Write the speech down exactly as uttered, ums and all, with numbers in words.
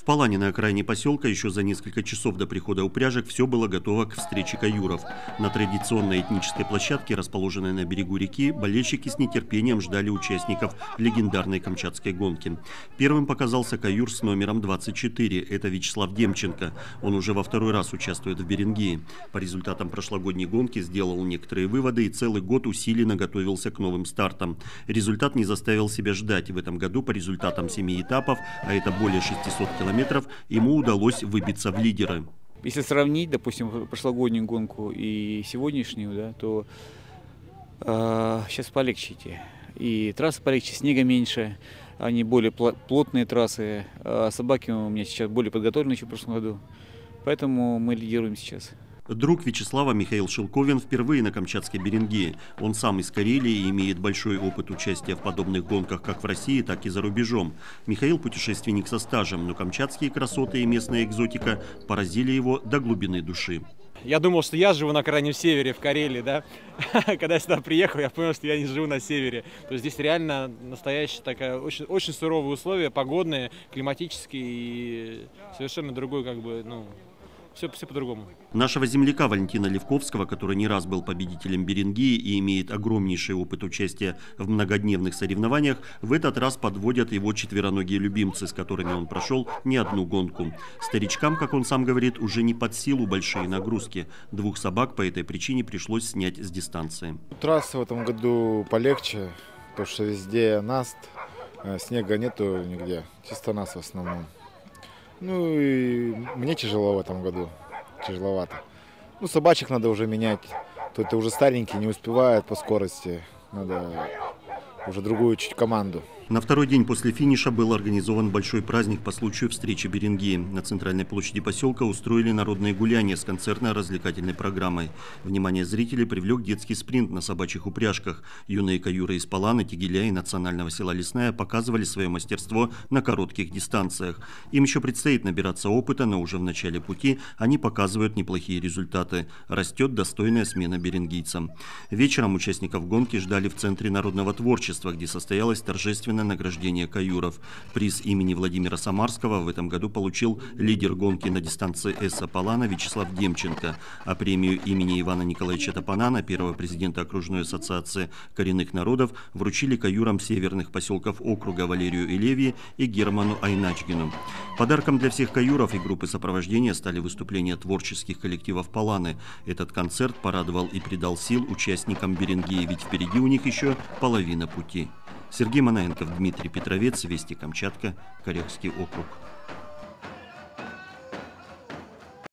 Палане на окраине поселка еще за несколько часов до прихода упряжек все было готово к встрече каюров. На традиционной этнической площадке, расположенной на берегу реки, болельщики с нетерпением ждали участников легендарной камчатской гонки. Первым показался каюр с номером двадцать четыре. Это Вячеслав Демченко. Он уже во второй раз участвует в Беренгее. По результатам прошлогодней гонки сделал некоторые выводы и целый год усиленно готовился к новым стартам. Результат не заставил себя ждать. В этом году по результатам семи этапов, а это более шестисот километров, ему удалось выбиться в лидеры. Если сравнить, допустим, прошлогоднюю гонку и сегодняшнюю, да, то э, сейчас полегче идти. И трассы полегче, снега меньше, они более плотные трассы. А собаки у меня сейчас более подготовлены, чем в прошлом году. Поэтому мы лидируем сейчас. Друг Вячеслава Михаил Шелковин впервые на Камчатской Беренгее. Он сам из Карелии и имеет большой опыт участия в подобных гонках как в России, так и за рубежом. Михаил путешественник со стажем, но камчатские красоты и местная экзотика поразили его до глубины души. Я думал, что я живу на крайнем севере, в Карелии, да. Когда я сюда приехал, я понял, что я не живу на севере. То есть здесь реально настоящая такая, очень, очень суровые условия, погодные, климатические и совершенно другой, как бы, ну... Все, все по-другому. Нашего земляка Валентина Левковского, который не раз был победителем Беренгеи и имеет огромнейший опыт участия в многодневных соревнованиях, в этот раз подводят его четвероногие любимцы, с которыми он прошел не одну гонку. Старичкам, как он сам говорит, уже не под силу большие нагрузки. Двух собак по этой причине пришлось снять с дистанции. Трасса в этом году полегче, потому что везде наст, снега нету нигде, чисто наст в основном. Ну и мне тяжело в этом году, тяжеловато. Ну, собачек надо уже менять, то это уже старенькие, не успевают по скорости, надо уже другую чуть команду. На второй день после финиша был организован большой праздник по случаю встречи Беренгеи. На центральной площади поселка устроили народные гуляния с концертно-развлекательной программой. Внимание зрителей привлек детский спринт на собачьих упряжках. Юные каюры из Паланы, Тегеля и национального села Лесная показывали свое мастерство на коротких дистанциях. Им еще предстоит набираться опыта, но уже в начале пути они показывают неплохие результаты. Растет достойная смена беренгийцам. Вечером участников гонки ждали в Центре народного творчества, где состоялось торжественное награждение каюров. Приз имени Владимира Самарского в этом году получил лидер гонки на дистанции Эсса Палана Вячеслав Демченко, а премию имени Ивана Николаевича Топанана, первого президента окружной ассоциации коренных народов, вручили каюрам северных поселков округа Валерию Элевии и Герману Айначгину. Подарком для всех каюров и группы сопровождения стали выступления творческих коллективов Паланы. Этот концерт порадовал и придал сил участникам Беренгеи, ведь впереди у них еще половина пути. Сергей Манаенков, Дмитрий Петровец, Вести Камчатка, Карельский округ.